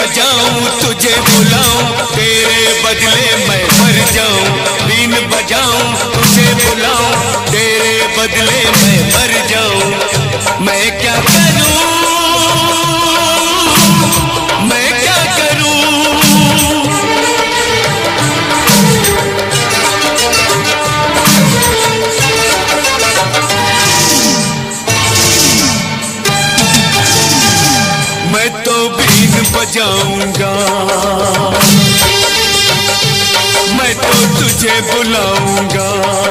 बजाऊं तुझे बुलाऊं, तेरे बदले मैं मर जाऊं। बीन बजाऊं तुझे बुलाऊं, तेरे बदले मैं मर जाऊं। मैं क्या करूं, मैं क्या करूं। मैं तो बीन बजाऊंगा, मैं तो तुझे बुलाऊंगा।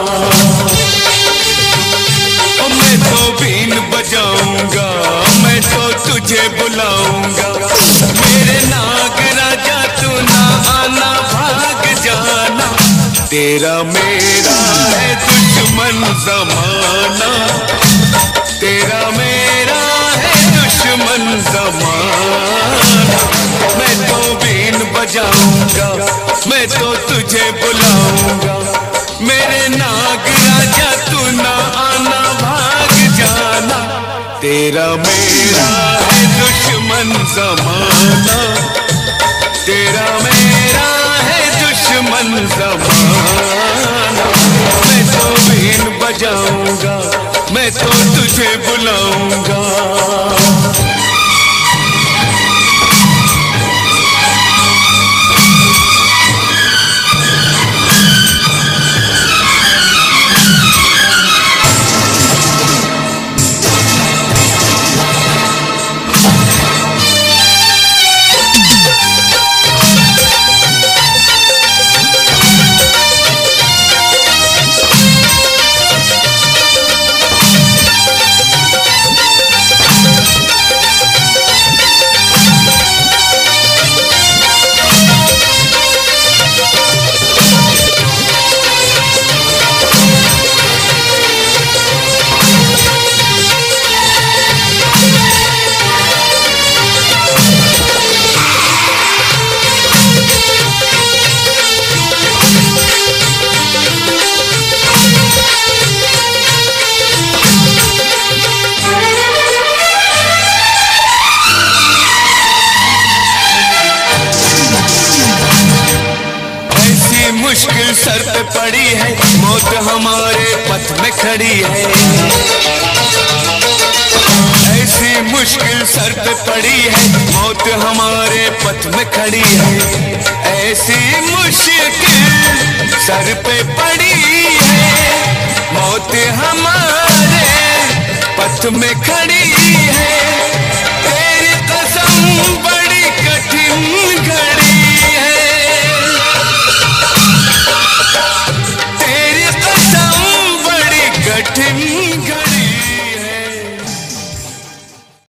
मैं तो बीन बजाऊंगा, मैं तो तुझे बुलाऊंगा। मेरे नाग राजा तू ना आना, भाग जाना। तेरा मेरा है दुश्मन ज़माना, तेरा मेरा है दुश्मन ज़माना। मैं तो बीन बजाऊंगा, मैं तो तुझे बुलाऊंगा। मेरे नाग राजा तू ना आना, भाग जाना। तेरा मेरा है दुश्मन ज़माना, तेरा मेरा है दुश्मन ज़माना। मैं तो बीन बजाऊंगा, मैं तो तुझे बुलाऊंगा। मुश्किल सर पे पड़ी है, मौत हमारे पथ में खड़ी है। ऐसी मुश्किल सर पे पड़ी है, मौत हमारे पथ में खड़ी है। ऐसी मुश्किल सर पे पड़ी है, मौत हमारे पथ में खड़ी